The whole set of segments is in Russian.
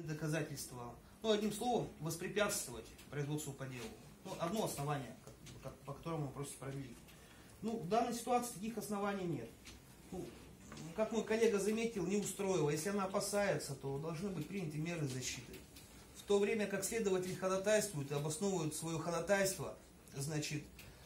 доказательства. Ну, одним словом, воспрепятствовать производству по делу. Ну, одно основание, по которому просит продлить. Ну, в данной ситуации таких оснований нет. Ну, как мой коллега заметил, не устроило. Если она опасается, то должны быть приняты меры защиты. В то время как следователь ходатайствует и обосновывает свое ходатайство, значит,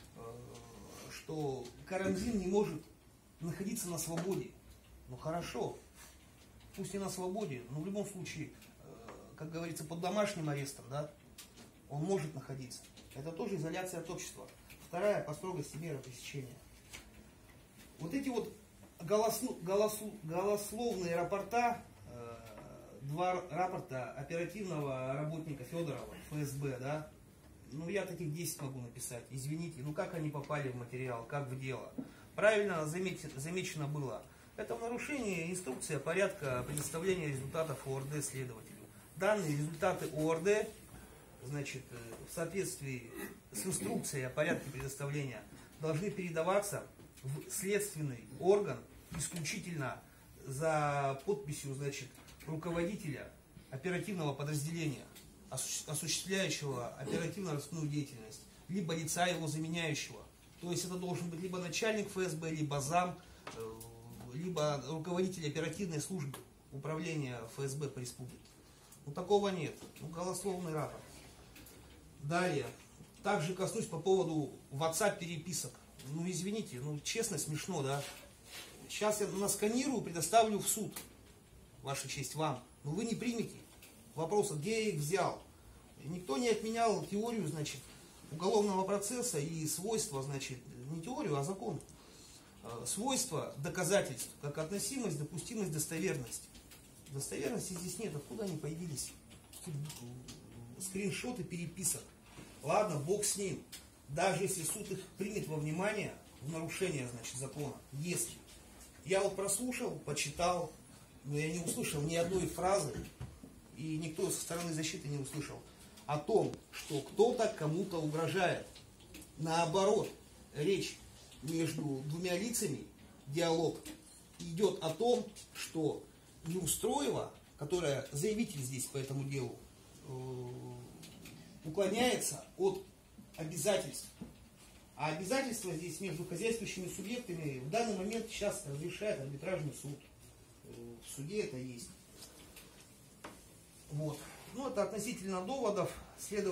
что Карамзин не может находиться на свободе. Ну хорошо, пусть не на свободе, но в любом случае, как говорится, под домашним арестом, да, он может находиться. Это тоже изоляция от общества. Вторая, по строгости меры пресечения. Вот эти вот голословные рапорта, два рапорта оперативного работника Федорова, ФСБ, да, ну я таких 10 могу написать, извините, ну как они попали в материал, как в дело. Правильно замечено было, это в нарушении инструкции порядка предоставления результатов ОРД следователю. Данные результаты ОРД, значит, в соответствии с инструкцией о порядке предоставления, должны передаваться в следственный орган исключительно за подписью, значит, руководителя оперативного подразделения, осуществляющего оперативно-розыскную деятельность, либо лица его заменяющего. То есть это должен быть либо начальник ФСБ, либо зам, либо руководитель оперативной службы управления ФСБ по республике. Ну такого нет. Ну, голословный рапорт. Далее. Также коснусь по поводу WhatsApp переписок. Ну извините, ну честно смешно, да? Сейчас я насканирую, предоставлю в суд, Ваша честь, вам. Но вы не примете вопроса, где я их взял. Никто не отменял теорию, значит, уголовного процесса и свойства, значит, не теорию, а закон. Свойства доказательств, как относимость, допустимость, достоверность. Достоверности здесь нет, откуда они появились? Скриншоты переписок. Ладно, бог с ним. Даже если суд их примет во внимание, в нарушение, значит, закона, если. Я вот прослушал, почитал, но я не услышал ни одной фразы, и никто со стороны защиты не услышал о том, что кто-то кому-то угрожает. Наоборот, речь между двумя лицами, диалог, идет о том, что Неустроева, которая заявитель здесь по этому делу, уклоняется от обязательств. А обязательства здесь между хозяйствующими субъектами в данный момент сейчас разрешает арбитражный суд. В суде это есть. Вот. Ну, это относительно доводов.